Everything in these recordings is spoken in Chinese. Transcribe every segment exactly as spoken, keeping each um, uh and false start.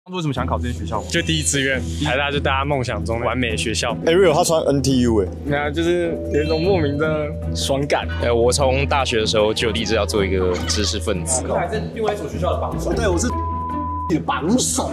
为什么想考这间学校？ 就第一志愿，台大就大家梦想中完美的学校。 哎 ，Real 他穿 N T U 哎， 那就是有一种莫名的爽感。 呃，我从大学的时候就立志要做一个知识分子。 这还是另外一所学校的榜首。 对，我是你的榜首。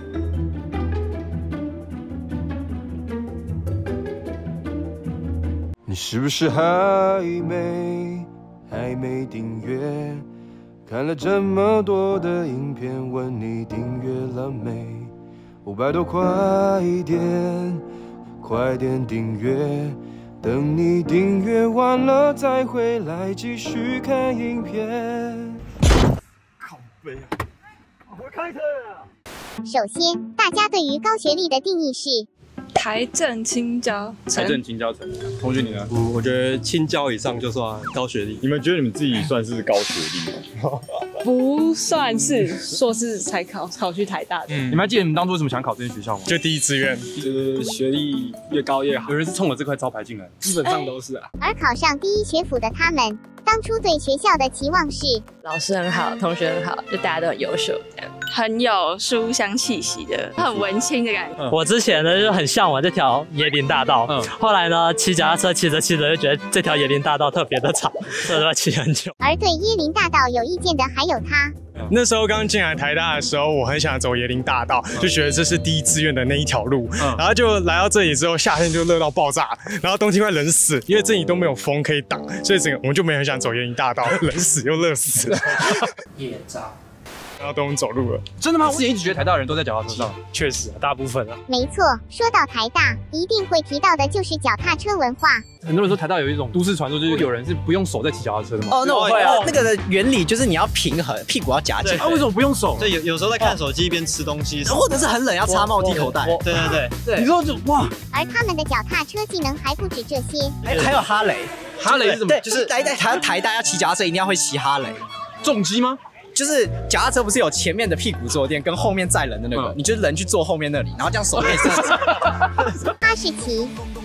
你是不是还没还没订阅？看了这么多的影片，问你订阅了没？五百多，快点，快点订阅，等你订阅完了再回来继续看影片。 靠背啊！我开车啊！ 首先，大家对于高学历的定义是？ 台政青交城， 台政青交城，同学你呢？ 我我觉得青交以上就算高学历。 你们觉得你们自己算是高学历吗？ 不算是，硕士才考考去台大的。 嗯，你们还记得你们当初为什么想考这间学校吗？ 就第一志愿，就是学历越高越好。 有人是冲着这块招牌进来， 基本上都是啊。 而考上第一学府的他们，当初对学校的期望是： 老师很好，同学很好，就大家都很优秀，这样很有书香气息的，很文青的感觉。 嗯、我之前呢就很向往这条椰林大道，嗯、后来呢骑脚踏车骑着骑着就觉得这条椰林大道特别的长，所以要骑很久。 而对椰林大道有意见的还有他。 那时候刚进来台大的时候，我很想走椰林大道，就觉得这是第一志愿的那一条路。嗯、然后就来到这里之后，夏天就热到爆炸，然后冬天快冷死，因为这里都没有风可以挡，所以整个我们就没很想走椰林大道，冷死又热死。 夜照。 然后都能走路了， 真的吗？我之前一直觉得台大人都在脚踏车上， 确实、啊，大部分啊。 没错，说到台大，一定会提到的就是脚踏车文化。 很多人说台大有一种都市传说，就是有人是不用手在骑脚踏车的吗？ 哦，那我会啊。那个的原理就是你要平衡，屁股要夹紧。 啊，为什么不用手？ 对，有有时候在看手机一边吃东西， 或者是很冷要插帽低口袋。 对对对对。你说就哇！ 而他们的脚踏车技能还不止这些， 还还有哈雷。 哈雷是什么？ 对，就是来在台台大要骑脚踏车一定要会骑哈雷。 重机吗？ 就是脚踏车不是有前面的屁股坐垫跟后面载人的那个，嗯、你就是人去坐后面那里，然后这样手可以这样子。 哈士奇。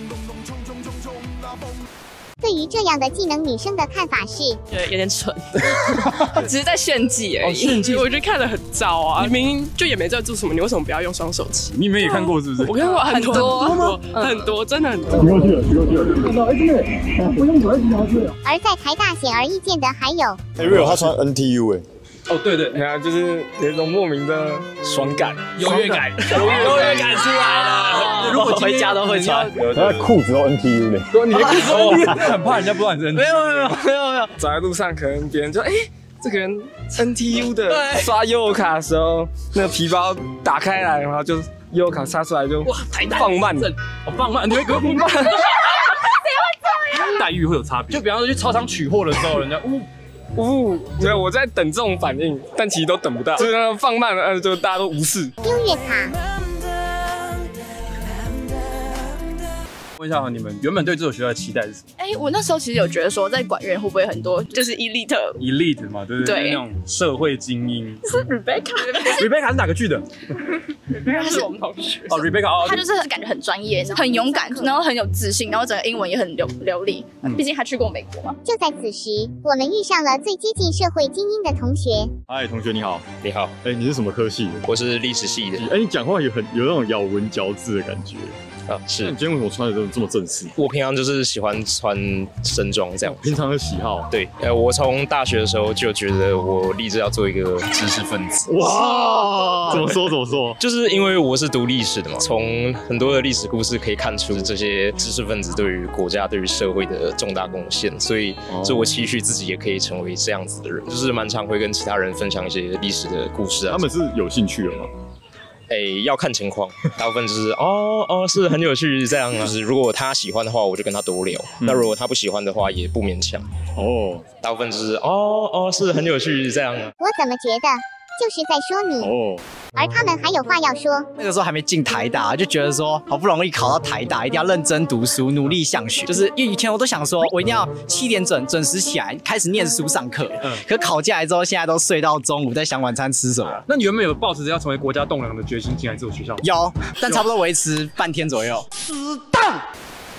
对于这样的技能，女生的看法是， 觉得有点蠢，只是在炫技而已。 哦、炫技， 我觉得看得很糟啊！你明明就也没在做什么，你为什么不要用双手骑？ 你们也看过是不是？ 我看过很多很多很多，真的很多。 骑过去了，骑过去了，看到哎，真的，不用手在骑脚踏车。 而在台大显而易见的还有， 哎 ，Real 他穿 N T U 哎。 哦，对对， 然后就是有一种莫名的爽感、 优越感、 优越感出来了。 如果回家都会穿， 他的裤子都 N T U 嘞。 说你的裤子 N T U， 很怕人家不知道你是 N T U。 没有没有没有没有，走在路上可能别人就哎，这个人 N T U 的，刷悠游卡的时候，那个皮包打开来，然后就悠游卡插出来就哇，放慢， 哦放慢，你会给我放慢。谁会这样？待遇会有差别，就比方说去超商取货的时候，人家呜。 呜，对，我在等这种反应，但其实都等不到，就是放慢了，呃，就大家都无视。 优越卡。 问一下你们原本对这所学校的期待是什么？ 哎，我那时候其实有觉得说，在管院会不会很多就是 elite elite 嘛，对不对？ 对， 那种社会精英。 是 Rebecca，Rebecca 是哪个剧的 ？Rebecca 是我们同学。 哦 ，Rebecca， 哦， 他就是感觉很专业，很勇敢，然后很有自信，然后整个英文也很流流利。毕竟他去过美国嘛。 就在此时，我们遇上了最接近社会精英的同学。 嗨，同学你好。 你好。 哎，你是什么科系的？ 我是历史系的。 哎，你讲话有很有那种咬文嚼字的感觉。 啊，是。 你今天为什么穿的这么正式？ 我平常就是喜欢穿身装这样。 平常的喜好。 对，呃，我从大学的时候就觉得我立志要做一个知识分子。 哇，怎么说怎么说？ 就是因为我是读历史的嘛，从很多的历史故事可以看出这些知识分子对于国家、对于社会的重大贡献，所以，所以我期许自己也可以成为这样子的人，就是蛮常会跟其他人分享一些历史的故事啊。 他们是有兴趣的吗？ 哎，要看情况，大部分就是哦哦，是很有趣这样啊。就是如果他喜欢的话，我就跟他多聊；嗯、那如果他不喜欢的话，也不勉强。哦，大部分就是哦哦，是很有趣这样啊。 我怎么觉得就是在说你？哦。而他们还有话要说。 那个时候还没进台大，就觉得说好不容易考到台大，一定要认真读书，努力向学。就是因为以前我都想说，我一定要七点准准时起来，开始念书上课。嗯。可考进来之后，现在都睡到中午，在想晚餐吃什么。 那你原本有抱持着要成为国家栋梁的决心进来这所学校？ 有，但差不多维持半天左右。死蛋！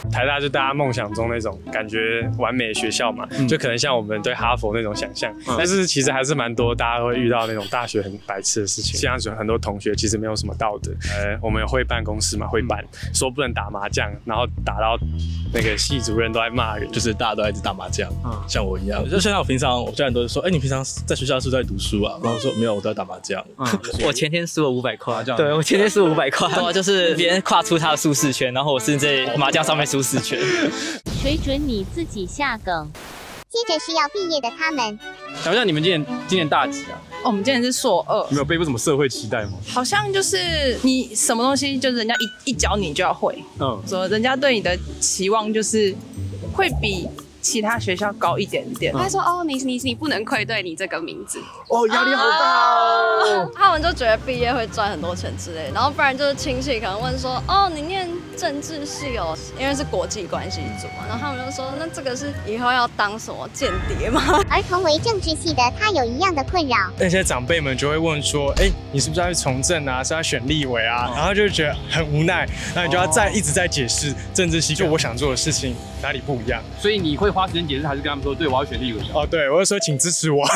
台大就大家梦想中那种感觉完美的学校嘛，嗯、就可能像我们对哈佛那种想象，嗯、但是其实还是蛮多大家会遇到那种大学很白痴的事情。像很多同学其实没有什么道德，呃，我们有会办公室嘛，会办说不能打麻将，然后打到那个系主任都在骂人， 就是大家都在一直打麻将，嗯、像我一样。就像我平常，我家人都是说，哎、欸，你平常在学校是不是在读书啊？然后我说没有，我都在打麻将。 嗯、我前天输了五百块，对我前天输了五百块，对，就是别人跨出他的舒适圈，然后我是在麻将上面舒适圈。 水准你自己下梗。接着是要毕业的他们。 想一下，你们今年今年大几啊？ 哦，我们今年是硕二。 你们有背过什么社会期待吗？ 好像就是你什么东西，就是人家一一教你就要会。嗯。说人家对你的期望就是会比其他学校高一点点。 他说：“哦，你你你不能愧对你这个名字。” 哦，压力好大哦。 他们就觉得毕业会赚很多钱之类，然后不然就是亲戚可能问说：“哦，你念政治系哦，因为是国际关系组嘛。”然后他们就说：“那这个是以后要当什么间谍吗？” 而同为政治系的他有一样的困扰。 那些长辈们就会问说：“哎，你是不是要去从政啊？是要选立委啊？”然后就觉得很无奈，那你就要再一直在解释政治系就我想做的事情哪里不一样。 所以你会花时间解释，还是跟他们说：“对，我要选立委。” 哦，对，我就说请支持我。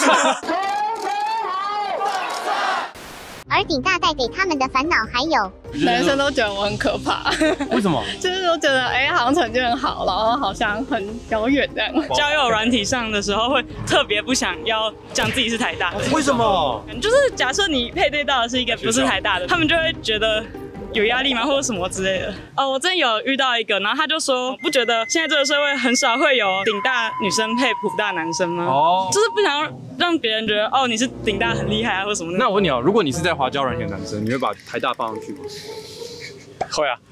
而顶大带给他们的烦恼还有， 男生都觉得我很可怕。 为什么？ 就是都觉得哎，好像成绩很好，然后好像很遥远这样。 交友软体上的时候会特别不想要讲自己是台大的。 为什么？ 就是假设你配对到的是一个不是台大的，他们就会觉得有压力吗，或者什么之类的。哦，我真有遇到一个，然后他就说，不觉得现在这个社会很少会有顶大女生配普大男生吗？哦，就是不想让让别人觉得哦你是顶大很厉害啊，或什么的。 那我问你哦，如果你是在华交软体的男生，你会把台大放上去吗？ 会啊。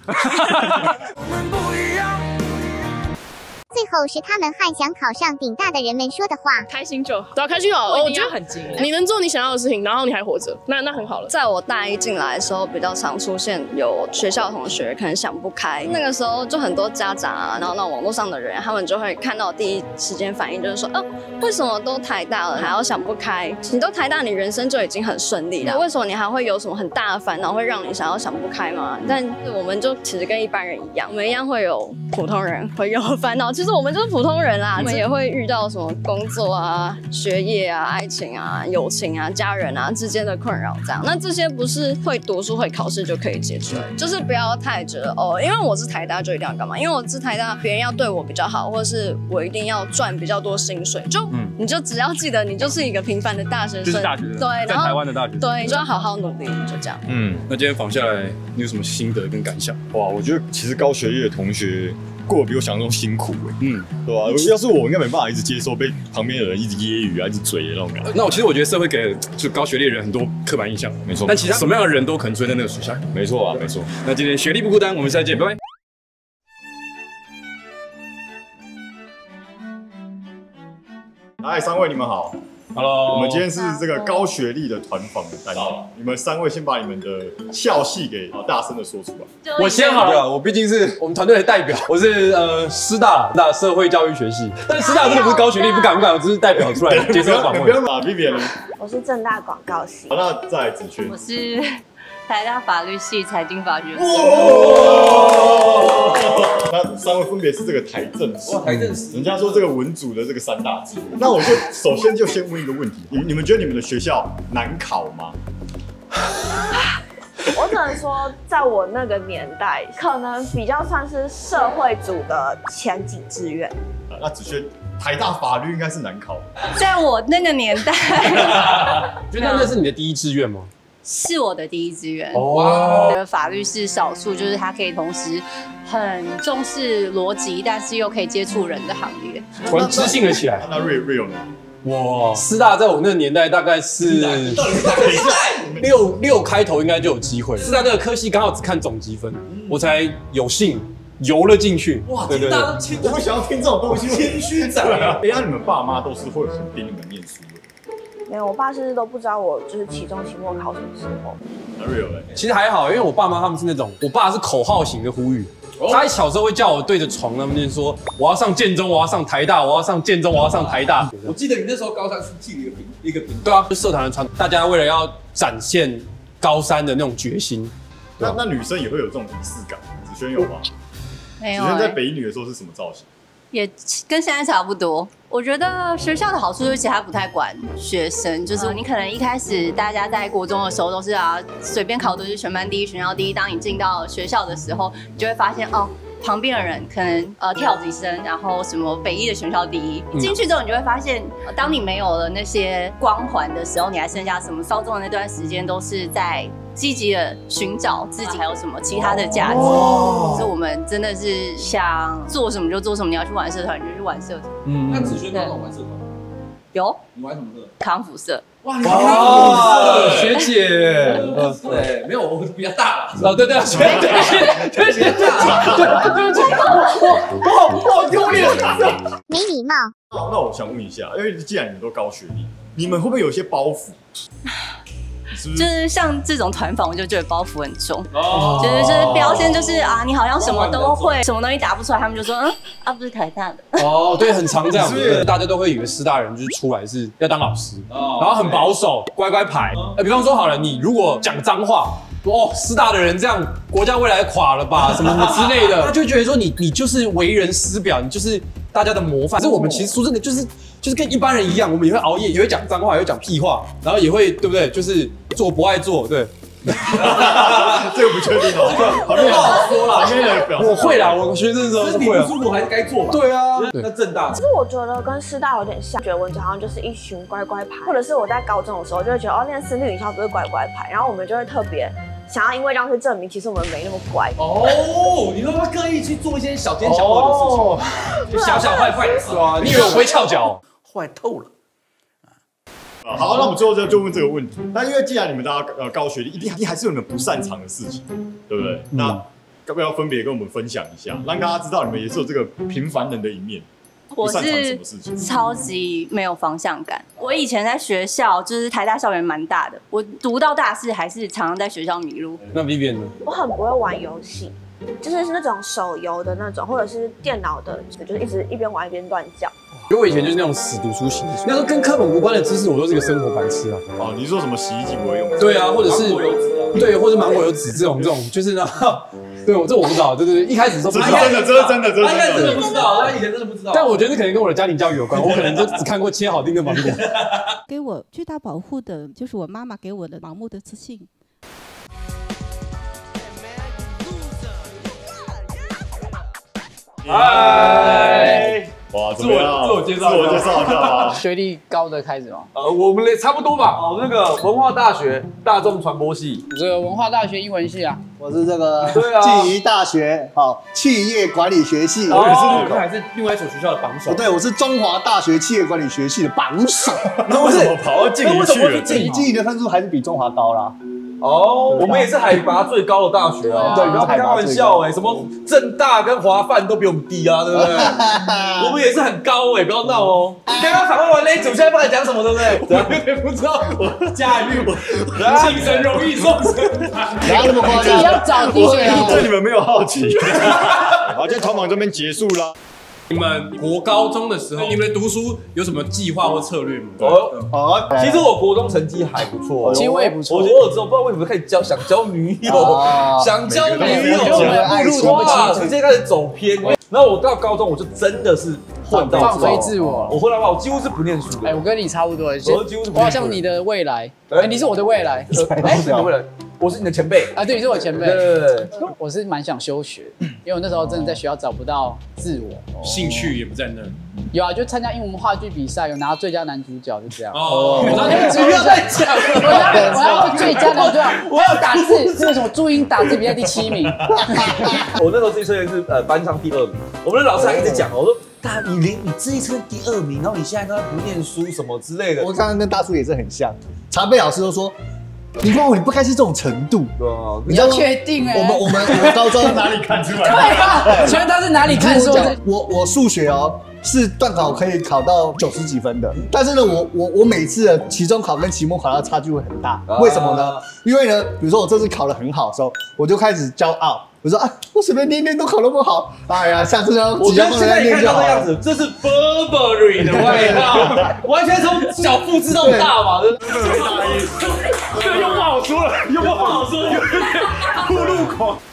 最后是他们和想考上顶大的人们说的话： 开心就好，对啊，开心就好。我觉得很惊人，你能做你想要的事情，然后你还活着，那那很好了。 在我大一进来的时候，比较常出现有学校同学可能想不开，那个时候就很多家长啊，然后那网络上的人，他们就会看到第一时间反应就是说，哦，为什么都台大了还要想不开？你都台大，你人生就已经很顺利了，为什么你还会有什么很大的烦恼，会让你想要想不开吗？但我们就其实跟一般人一样，我们一样会有普通人会有烦恼，其实我们就是普通人啦，我们也会遇到什么工作啊、学业啊、爱情啊、友情啊、家人啊之间的困扰，这样。那这些不是会读书、会考试就可以解决，就是不要太觉得哦，因为我是台大就一定要干嘛？因为我是台大，别人要对我比较好，或者是我一定要赚比较多薪水，就、嗯、你就只要记得你就是一个平凡的大学生， 就是大学生， 对， 在台湾的大学生， 对，你就要好好努力，就这样。 嗯，那今天访下来，你有什么心得跟感想？ 哇，我觉得其实高学历的同学过得比我想象中辛苦哎，嗯，对吧？要是我，应该没办法一直接受被旁边的人一直揶揄啊，一直嘴的那种感觉。 那我其实我觉得社会给就高学历的人很多刻板印象，没错。但其实什么样的人都可能出现在那个属下， 没错啊，没错。 那今天学历不孤单，我们下次见，拜拜。 嗨，三位你们好。 Hello， 我们今天是这个高学历的团访的单元，你们三位先把你们的校系给大声的说出来。 我先好了，我毕竟是我们团队的代表，我是呃师大大社会教育学系，但师大真的不是高学历，不敢不敢，我只是代表出来接受访问。 不要把 Vivian 呢？ 我是政大广告系。 好，那再来子轩。 我是台大法律系财经法学。 那三位分别是这个台政系，台政系，人家说这个文组的这个三大志。那我就首先就先问一个问题：你你们觉得你们的学校难考吗？ 我只能说，在我那个年代，可能比较算是社会组的前几志愿。 那子轩，台大法律应该是难考。 在我那个年代， 觉得那是你的第一志愿吗？ 是我的第一志愿。 哇！ 我觉得法律是少数，就是它可以同时很重视逻辑，但是又可以接触人的行业。 突然知性了起来。 那 Rio Rio 呢？ 哇！师大在我那个年代大概是六六开头，应该就有机会。师大这个科系刚好只看总积分，我才有幸游了进去。哇！对对对， 我不想要听这种东西，谦虚仔。哎呀，你们爸妈都是会很逼你们念书的。 没有，我爸甚至都不知道我就是期中、期末考什么时候。 其实还好，因为我爸妈他们是那种，我爸是口号型的呼吁。他小时候会叫我对着床那边说：“我要上建中，我要上台大，我要上建中，我要上台大。” 我记得你那时候高三是记了一个饼，一个饼。 对啊，就社团的传，大家为了要展现高三的那种决心。 那那女生也会有这种仪式感，子轩有吗？ 没有、 子轩在欸， 北一女的时候是什么造型？ 也跟现在差不多。我觉得学校的好处就是其实它不太管学生，就是你可能一开始大家在国中的时候都是啊随便考都是全班第一、全校第一，当你进到学校的时候，你就会发现哦。旁边的人可能呃跳级生，然后什么北一的全校第一，进去之后你就会发现，当你没有了那些光环的时候，你还剩下什么？高中的那段时间都是在积极的寻找自己还有什么其他的价值。哦、所以我们真的是想做什么就做什么，你要去玩社团你就去玩社团。 嗯，那子轩有玩社团？ 有。 你玩什么社？ 康复社。 哇，你康复社学姐， 对，没有，我比较大了。 哦，对对，学姐，学姐大，对对对，我我我好丢脸， 没礼貌。 那我想问一下，因为既然你们都高学历，你们会不会有一些包袱？是不是就是像这种团访，我就觉得包袱很重，哦、就是就是标签就是啊，你好像什么都会，什么东西答不出来，他们就说嗯啊，不是台大的。 哦，对，很常这样，对，大家都会以为师大人就是出来是要当老师，哦、然后很保守，乖乖牌。呃，比方说好了，你如果讲脏话。哦，师大的人这样，国家未来垮了吧？什么什么之类的，他就觉得说你你就是为人师表，你就是大家的模范。可是我们其实说真的，就是就是跟一般人一样，我们也会熬夜，也会讲脏话，也会讲屁话，然后也会对不对？就是做不爱做，对。 这个不确定哦，旁边好说啦，旁边的表我会啦，我学生的时候是会啦。 你不舒服还是该做嘛？ 对啊， 那正大。 其实我觉得跟师大有点像，觉得文哲好像就是一群乖乖牌，或者是我在高中的时候就会觉得哦，念私立女校都是乖乖牌，然后我们就会特别。想要因为这样去证明，其实我们没那么乖哦。你都会刻意去做一些小奸小恶的事情，小小坏坏的事啊！ 你以为我会翘脚？ 坏透了。 好，那我们最后就就问这个问题。那因为既然你们大家呃高学历，一定一定还是有你们不擅长的事情，对不对？嗯、那要不要分别跟我们分享一下，让大家知道你们也是有这个平凡人的一面？ 我是超级没有方向感。我以前在学校，就是台大校园蛮大的，我读到大四还是常常在学校迷路。 那 Vivian 呢？ 我很不会玩游戏，就是那种手游的那种，或者是电脑的，就是一直一边玩一边乱叫。 因为我以前就是那种死读书型，那时候跟课本无关的知识，我都是个生活白痴啊。 哦，你是说什么洗衣机不会用？ 对啊，或者是对，或者芒果油脂这种这种，就是呢，对我这我不知道，对对对，一开始都不知道， 真的，这是真的，这是真的，真的不知道，他以前真的不知道。 但我觉得可能跟我的家庭教育有关，我可能就只看过切好丁跟芒果。 给我最大保护的就是我妈妈给我的盲目的自信。 嗨。哇，自我自我介绍，自我介绍一下啊。 学历高的开始吗？ 呃，我们差不多吧。哦，那个文化大学大众传播系， 这个文化大学英文系啊。 我是这个对啊， 静宜大学好企业管理学系。 我也是，那还是另外一所学校的榜首。 对，我是中华大学企业管理学系的榜首。 那为什么跑到静宜去了？ 静宜的分数还是比中华高啦。 哦，我们也是海拔最高的大学啊！对，不要开玩笑哎，什么政大跟华范都比我们低啊，对不对？我们也是很高哎，不要闹哦！刚刚访问完那一组，现在不敢讲什么，对不对？我有点不知道我驾驭我，请神容易送神难， 不要那么夸张， 自己要找题目啊！ 对你们没有好奇。好，今天团访这边结束了。 你们国高中的时候，你们读书有什么计划或策略吗？ 哦，其实我国中成绩还不错， 其实我也不错。 我国二之后不知道为什么开始交想交女友，想交女友，哇，直接开始走偏。然后我到高中我就真的是混到放飞自我， 我混到爆，我几乎是不念书的。 哎，我跟你差不多，我几乎是我好像你的未来，哎，你是我的未来， 哎，你的未来。我是你的前辈啊，对，你是我前辈。 对对对， 我是蛮想休学，因为我那时候真的在学校找不到自我， 兴趣也不在那。 有啊，就参加英文话剧比赛，有拿到最佳男主角，就这样。 哦， 不要再讲了，我要我要最佳男主角，我要打字，是为什么注音打字比赛第七名？ 我那时候自己测验是呃班上第二名，我们的老师还一直讲，我说。大你连你自己测第二名，然后你现在都不念书什么之类的。 我刚刚跟大叔也是很像，常被老师都说，林光，你不该是这种程度。 对啊， 你要确定哎。 我们我们我们高中哪里看出来？ 对啊，请问他是哪里看出来？ 我我数学哦是段考可以考到九十几分的，但是呢，我我我每次的期中考跟期末考的差距会很大，为什么呢？因为呢，比如说我这次考得很好的时候，我就开始骄傲。我说啊，我随便念念都考那么好，哎呀，下次要我觉得现在你看到这样子，这是 Burberry 的味道，完全从小复制到大嘛，这个又不好说了，又不好说，有点步入狂。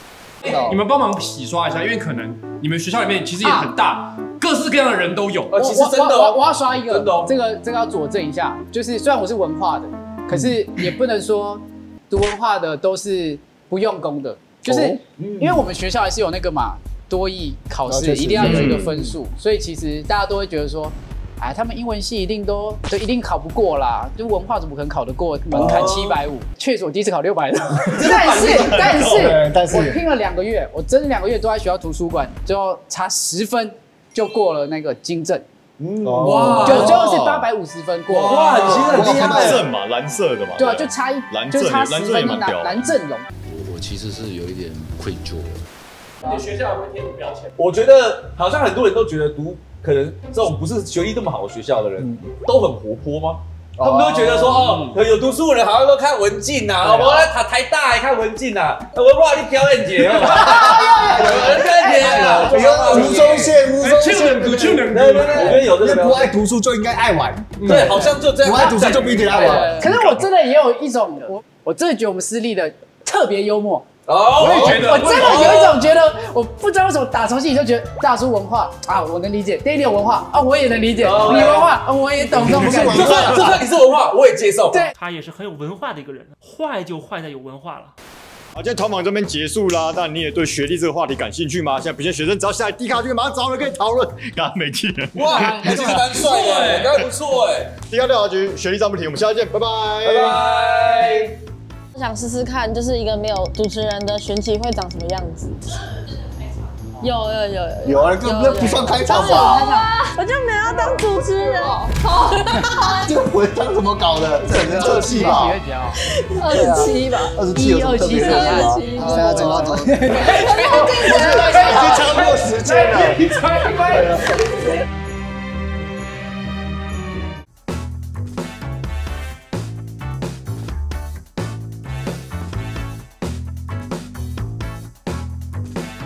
你们帮忙洗刷一下，因为可能你们学校里面其实也很大，各式各样的人都有。 我其实真的， 我我要刷一个， 真的， 这个这个要佐证一下，就是虽然我是文化的，可是也不能说读文化的都是不用功的，就是因为我们学校还是有那个嘛多益考试，一定要有一个分数，所以其实大家都会觉得说。哎，他们英文系一定都都一定考不过啦，就文化怎么可能考得过？门槛七百五，确实我第一次考六百的，但是但是但是我拼了两个月，我真的两个月都在学校图书馆，最后差十分就过了那个金正，哇，就最后是八百五十分过， 哇，很厉害，蓝正嘛，蓝色的嘛， 对啊，就差一就差十分拿蓝正龙。 我其实是有一点愧疚。 你的学校有没有贴标签？ 我觉得好像很多人都觉得读。可能这种不是学历这么好的学校的人，嗯、都很活泼吗？他们都觉得说，哦，有读书的人好像都看文静呐，我来台台大还看文静呐，文化你表演节哦，表演节， 你说吴宗宪，吴宗宪， 读就能读， 对对对，我觉得有这个不爱读书就应该爱玩， 对，好像就这样， 不爱读书就不一定爱玩。 可是我真的也有一种，我我真的觉得我们私立的特别幽默。 哦，我也觉得， 我真的有一种觉得，我不知道为什么打从心里就觉得大叔文化啊，我能理解 ，Daddy 有文化啊，我也能理解，你文化啊，我也懂这种感觉。 就算就算你是文化，我也接受。 对， 他也是很有文化的一个人，坏就坏在有文化了。 好，今天团访这边结束啦。那你也对学历这个话题感兴趣吗？现在不限学生，只要下来D卡就马上找人可以讨论。刚刚没记人， 哇，其实蛮帅的，刚刚不错哎。 D卡调查局学历招不停，我们下次见，拜拜， 拜拜。 我想试试看，就是一个没有主持人的选期会长什么样子。有有有有有啊，这不算开场吧？ 我就没有要当主持人。 这个文章怎么搞的？整人特戏吧？ 二十七吧， 二十七， 二十七，二十七。 好呀，走了走了。已经超过时间了。